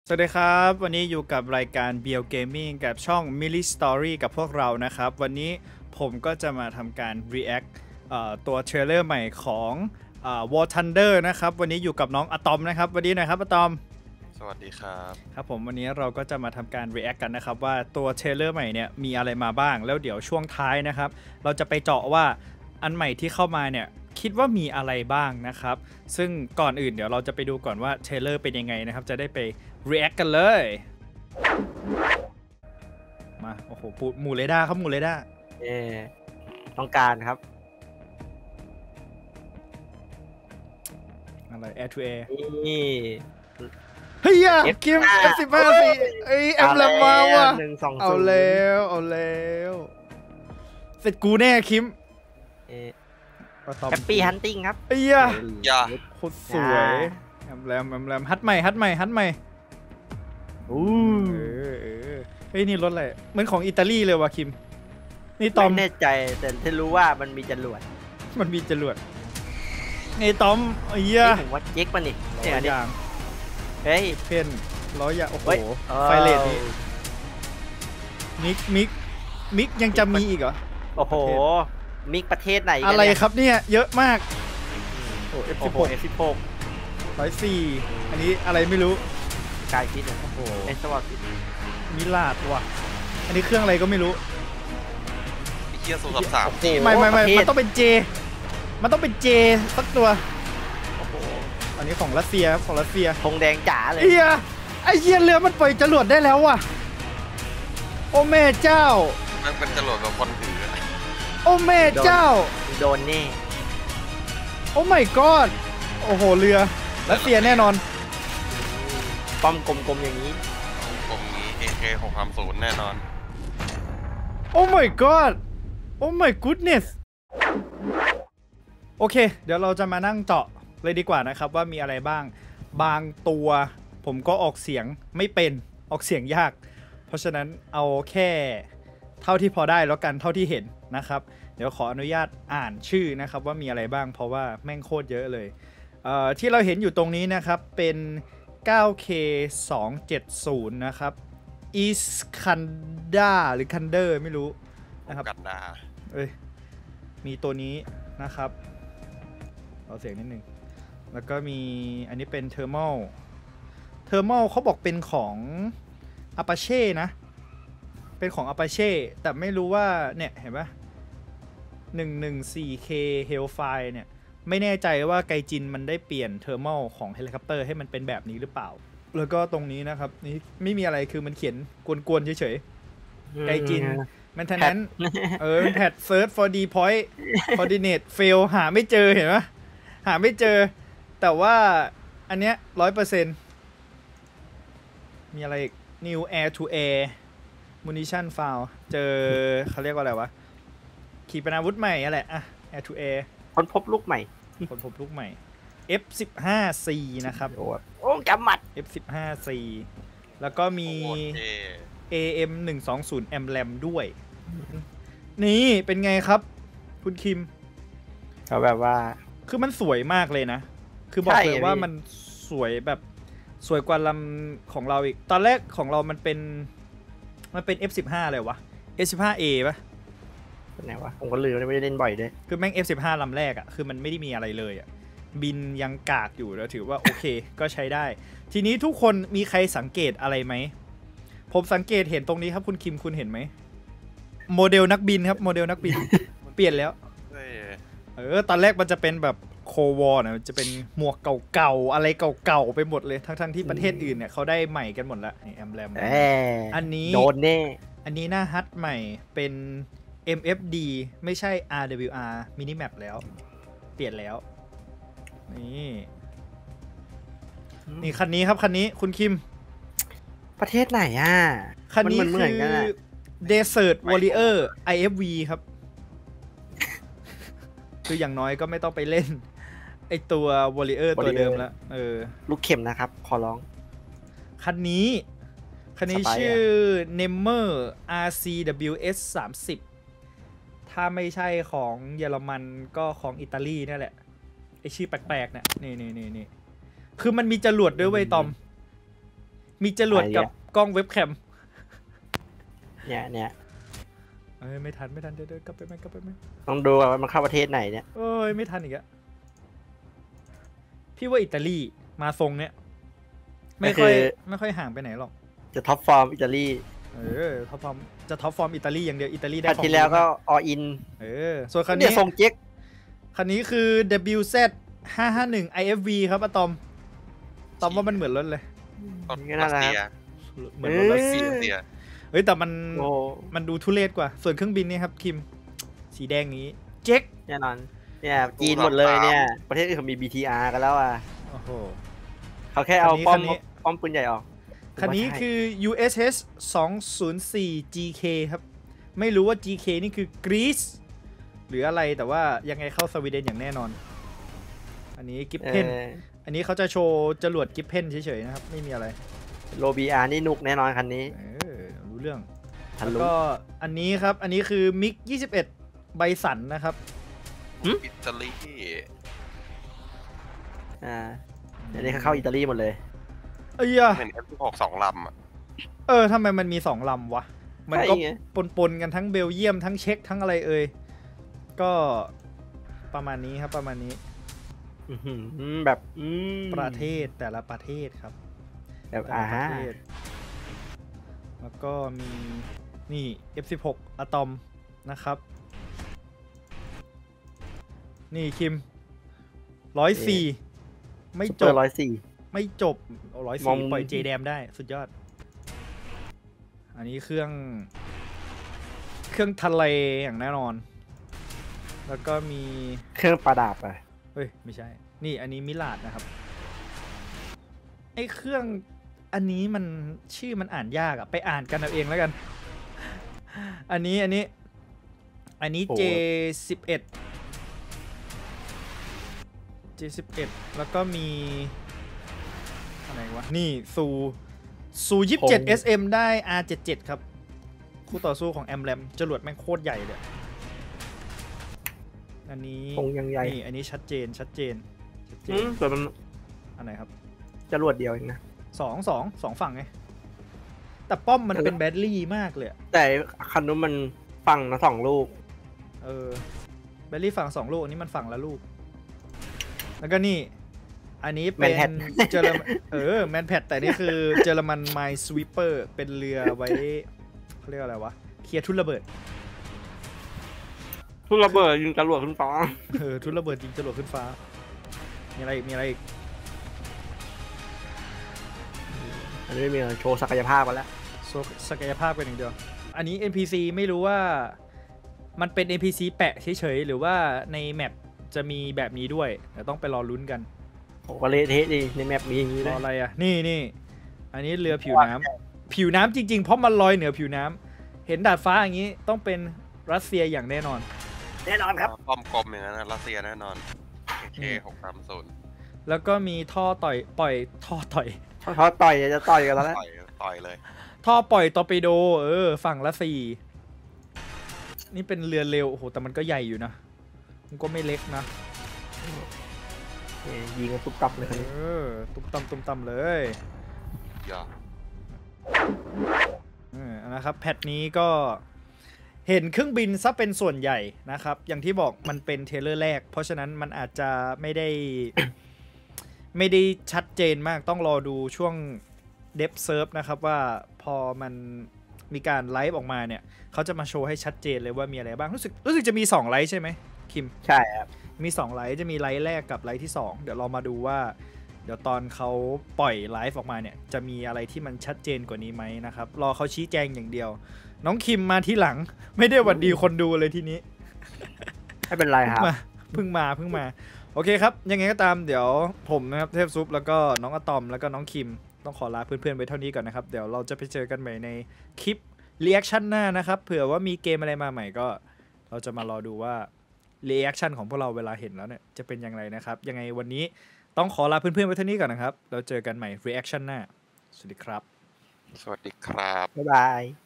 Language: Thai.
สวัสดีครับวันนี้อยู่กับรายการ BL Gaming กับช่อง Milli Story กับพวกเรานะครับวันนี้ผมก็จะมาทำการ react ตัวเทรลเลอร์ใหม่ของWar Thunder นะครับวันนี้อยู่กับน้องอะตอมนะครับวันนี้หน่อยครับอะตอมสวัสดีครับครับผมวันนี้เราก็จะมาทำการ react กันนะครับว่าตัวเทรลเลอร์ใหม่เนี่ยมีอะไรมาบ้างแล้วเดี๋ยวช่วงท้ายนะครับเราจะไปเจาะว่าอันใหม่ที่เข้ามาเนี่ยคิดว่ามีอะไรบ้างนะครับซึ่งก่อนอื่นเดี๋ยวเราจะไปดูก่อนว่าเทรลเลอร์เป็นยังไงนะครับจะได้ไปreact กันเลยมาโอ้โหหมู่เรดาร์ครับหมู่เรดาร์ต้องการครับอะไร Air to Air นี่เฮียคิม F15 สิเอ้ยแอมแลมมาว่ะเอาแล้วเสร็จกูแน่คิมแฮปปี้ฮันติ้งครับเอ้ยโคตรสวยแอมแลมฮัทใหม่เฮ้ยนี่รถอะไรเหมือนของอิตาลีเลยว่ะคิมนี่ตอมไม่แน่ใจแต่ที่รู้ว่ามันมีจรวดไอ้ตอมเฮียผมว่าเจ๊กมันนี่อย่างเฮ้ยเพนร้อยอย่างโอ้โหไฟเลทนี้มิกยังจะมีอีกเหรอโอ้โหมิกประเทศไหนอะไรครับเนี่ยเยอะมากโอ้ F16 104อันนี้อะไรไม่รู้กายพิษโอ้โหไอสวอตมิลาดว่ะอันนี้เครื่องอะไรก็ไม่รู้เคียร์033 ไม่มันต้องเป็นเจสักตัวโอ้โหอันนี้ของรัสเซียธงแดงจ๋าเลยไอ้เหี้ยเรือมันปล่อยจรวดได้แล้วว่ะโอ้แม่เจ้ามันเป็นจรวดกับคนถือโอ้แม่เจ้าโดนนี่โอ้ my god โอ้โหเรือรัสเซียแน่นอนป้อมกลมๆอย่างนี้ AK630แน่นอนโอ้ my god โอ้ my goodness โอเคเดี๋ยวเราจะมานั่งเจาะเลยดีกว่านะครับว่ามีอะไรบ้างบางตัวผมก็ออกเสียงไม่เป็นออกเสียงยากเพราะฉะนั้นเอาแค่เท่าที่พอได้แล้วกันเท่าที่เห็นนะครับเดี๋ยวขออนุญาตอ่านชื่อนะครับว่ามีอะไรบ้างเพราะว่าแม่งโคตรเยอะเลยที่เราเห็นอยู่ตรงนี้นะครับเป็น 9K 270นะครับอีสคันดาหรือคันเดอร์ไม่รู้นะครับกันดามีตัวนี้นะครับเอาเสียงนิดนึงแล้วก็มีอันนี้เป็นเทอร์มอลเขาบอกเป็นของ Apache นะเป็นของ Apache แต่ไม่รู้ว่าเนี่ยเห็นปะ 114K Hellfire เนี่ยไม่แน่ใจว่าไกจินมันได้เปลี่ยนเทอร์มอลของเฮลิคอปเตอร์ให้มันเป็นแบบนี้หรือเปล่าแล้วก็ตรงนี้นะครับนี่ไม่มีอะไรคือมันเขียนกวนๆเฉยๆไกจินมันทันนั้นแพท search for d point coordinate fail หาไม่เจอเห็นไหมหาไม่เจอแต่ว่าอันเนี้ย 100% มีอะไรอีก new air to air munition found เจอเขาเรียกว่าอะไรวะขีปนาวุธใหม่อะไรอะ air to air คนพบลูกใหม่ F15C นะครับโอ้กำหมัด F15C แล้วก็มี AM 120 Amlam ด้วยนี่เป็นไงครับคุณคิมเขาแบบว่าคือมันสวยมากเลยนะคือบอกเลยว่ามันสวยแบบสวยกว่าลำของเราอีกตอนแรกของเรามันเป็น F15 เลยวะ F15A ป่ะไหนวะผมก็ลืมไม่ได้เล่นบ่อยด้วยคือแม่ง F15 ลำแรกอ่ะคือมันไม่ได้มีอะไรเลยอ่ะบินยังกากอยู่แล้วถือว่าโอเคก็ใช้ได้ทีนี้ทุกคนมีใครสังเกตอะไรไหมผมสังเกตเห็นตรงนี้ครับคุณคิมคุณเห็นไหมโมเดลนักบินครับโมเดลนักบิน เปลี่ยนแล้วตอนแรกมันจะเป็นแบบโควอร์นะจะเป็นหมวกเก่าๆอะไรเก่าๆไปหมดเลยทั้งที่ประเทศอื่นเนี่ยเขาได้ใหม่กันหมดแล้วนี่แอมแรมอันนี้โดนแน่อันนี้หน้าฮัทใหม่เป็น MFD ไม่ใช่ RWR Minimap แล้วเปลี่ยนแล้วนี่คันนี้ครับคันนี้คุณคิมประเทศไหนอ่ะคันนี้คือ Desert Warrior IFV ครับคืออย่างน้อยก็ไม่ต้องไปเล่นไอตัว Warrior ตัวเดิมแล้วลูกเข็มนะครับขอร้องคันนี้ชื่อ Nemer RCWS 30ถ้าไม่ใช่ของเยอรมันก็ของอิตาลีนั่นแหละไอชื่อแปลกๆเนี่ยนี่คือมันมีจรวดด้วยเว้ยตอมมีจรวดกับกล้องเว็บแคมเนี่ยไม่ทันเดี๋ยวกลับไปไหมต้องดูว่ามันเข้าประเทศไหนเนี่ยไม่ทันอีกอะพี่ว่าอิตาลีมาทรงเนี้ยไม่ค่อยห่างไปไหนหรอกจะท็อปฟอร์มอิตาลีท็อปฟอร์มจะท็อปฟอร์มอิตาลีอย่างเดียวอิตาลีได้ของที่แล้วก็ออินส่วนคันนี้ทรงเจ๊กคันนี้คือ WZ 551 IFV ครับอะตอมว่ามันเหมือนรถเลยเหมือนรถรัสเซียแต่มันดูทุเรศกว่าส่วนเครื่องบินนี่ครับคิมสีแดงนี้เจ๊กแน่นอนเนี่ยจีนหมดเลยเนี่ยประเทศอื่นเขามี BTR กันแล้วโอ้โหเขาแค่เอาป้อมปืนใหญ่ออกคันนี้คือ USS 204 GK ครับไม่รู้ว่า GK นี่คือกรีซหรืออะไรแต่ว่ายังไงเข้าสวีเดนอย่างแน่นอนอันนี้กิฟเพนอันนี้เขาจะโชว์จรวดกิฟเพนเฉยๆนะครับไม่มีอะไรโรบีอาร์นี่นุกแน่นอนคันนี้รู้เรื่องแล้วก็อันนี้ครับอันนี้คือมิก21 ไบสันนะครับอิตาลีอันนี้เข้าอิตาลีหมดเลยเห็น F16 2 ลำทำไมมันมี2 ลำวะมันก็ปนกันทั้งเบลเยียมทั้งเช็กทั้งอะไรก็ประมาณนี้ครับประมาณนี้แบบประเทศแต่ละประเทศครับแบบประเทศแล้วก็มีนี่ F16 อะตอมนะครับนี่คิม104ไม่จบ104ไม่จบ104ปล่อยเจแดมได้สุดยอดอันนี้เครื่องทะเลอย่างแน่นอนแล้วก็มีเครื่องประดับไม่ใช่นี่อันนี้มิลาดนะครับไอเครื่องอันนี้มันชื่อมันอ่านยากไปอ่านกันเอาเองแล้วกันอันนี้ J11 แล้วก็มีอะไรวะนี่ซู27 SM ได้ R77 ครับคู่ต่อสู้ของแอมแรมจรวดแม่งโคตรใหญ่เลยอันนี้นี่อันนี้ชัดเจนส่วนมันอันไหนครับจรวดเดียวเองนะสองฝั่งไงแต่ป้อมมันเป็นแบตลี่มากเลยแต่คันนู้นมันฝั่งละ2 ลูกแบตลี่ฝั่ง2 ลูกอันนี้มันฝั่งละลูกแล้วก็นี่อันนี้เป็นเจอร์แมนแพดแต่นี่คือเจอร์มันไมล์สวีปเปอร์เป็นเรือไว้เขาเรียกอะไรวะเคลียร์ทุ่นระเบิดยิงจรวดขึ้นฟ้าทุ่นระเบิดยิงจรวดขึ้นฟ้ามีอะไรอีกอันนี้มีโชว์ศักยภาพกันแล้วโชว์ศักยภาพกันอย่างเดียวอันนี้ NPC ไม่รู้ว่ามันเป็น NPC แปะเฉยๆหรือว่าในแมปจะมีแบบนี้ด้วยเดี๋ยวต้องไปรอลุ้นกันโอ้ก็เละเทะดีในแมปมีอย่างนี้เลยอะไรนี่อันนี้เรือผิวน้ำจริงๆเพราะมันลอยเหนือผิวน้ำเห็นดาดฟ้าอย่างนี้ต้องเป็นรัสเซียอย่างแน่นอนครับป้อมกลมอย่างนั้นรัสเซียแน่นอน630 แล้วก็มีท่อปล่อยท่อต่อยจะต่อยกันแล้วต่อยเลยท่อปล่อยตอร์ปิโดฝั่งละ4นี่เป็นเรือเร็วโอ้โหแต่มันก็ใหญ่อยู่นะมันก็ไม่เล็กนะยิงกันตุ๊บตับเลยตุ๊บตับเลยนะครับแพทนี้ก็เห็นเครื่องบินซะเป็นส่วนใหญ่นะครับอย่างที่บอกมันเป็นเทเลอร์แรกเพราะฉะนั้นมันอาจจะไม่ได้ชัดเจนมากต้องรอดูช่วงเดฟเซิร์ฟนะครับว่าพอมันมีการไลฟ์ออกมาเนี่ยเขาจะมาโชว์ให้ชัดเจนเลยว่ามีอะไรบ้างรู้สึกจะมี2 ไลฟ์ใช่ไหมคิมใช่ครับมี2 ไลฟ์จะมีไลฟ์แรกกับไลฟ์ที่2เดี๋ยวเรามาดูว่าเดี๋ยวตอนเขาปล่อยไลฟ์ออกมาเนี่ยจะมีอะไรที่มันชัดเจนกว่านี้ไหมนะครับรอเขาชี้แจงอย่างเดียวน้องคิมมาที่หลังไม่ได้หวัดดีคนดูเลยทีนี้ไม่เป็นไรครับเพิ่งมาโอเคครับยังไงก็ตามเดี๋ยวผมนะครับเทพซุปแล้วก็น้องอะตอมแล้วก็น้องคิมต้องขอลาเพื่อนๆไปเท่านี้ก่อนนะครับเดี๋ยวเราจะไปเจอกันใหม่ในคลิปรีแอคชั่นหน้านะครับเผื่อว่ามีเกมอะไรมาใหม่ก็เราจะมารอดูว่ารีแอคชั่นของพวกเราเวลาเห็นแล้วเนี่ยจะเป็นอย่างไรนะครับยังไงวันนี้ต้องขอลาเพื่อนๆไปเท่านี้ก่อนนะครับเราเจอกันใหม่รีแอคชั่นหน้าสวัสดีครับสวัสดีครับบ๊ายบาย